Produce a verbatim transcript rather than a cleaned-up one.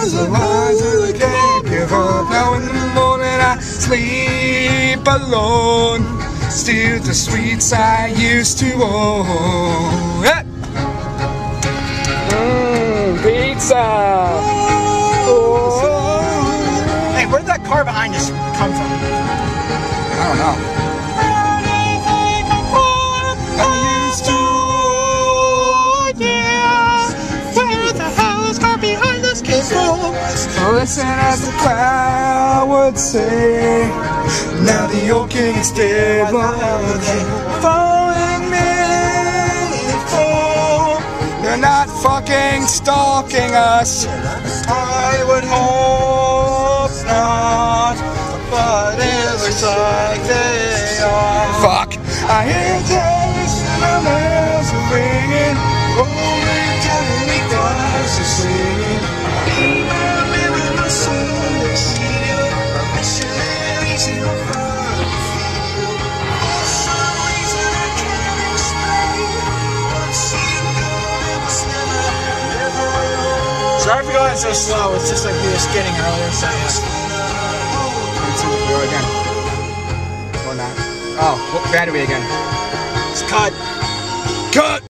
There's a lie that I can't give up. Now in the morning I sleep alone. Still the sweets I used to own. Hey! Mmm, pizza! Oh. Hey, where did that car behind us come from? I don't know. I used to own, yeah. Where the hell is car behind us came from? Listen as the crowd would say. Now the old king is dead. Falling meaningful. They're not fucking stalking us. I would hope not, but it looks like they are. Fuck! I hear tells the bells are ringing, rolling down the clouds are singing. Sorry for going so slow, it's just like we were skidding earlier, so yeah. Go again. Or not. Oh, what battery again? It's cut. Cut!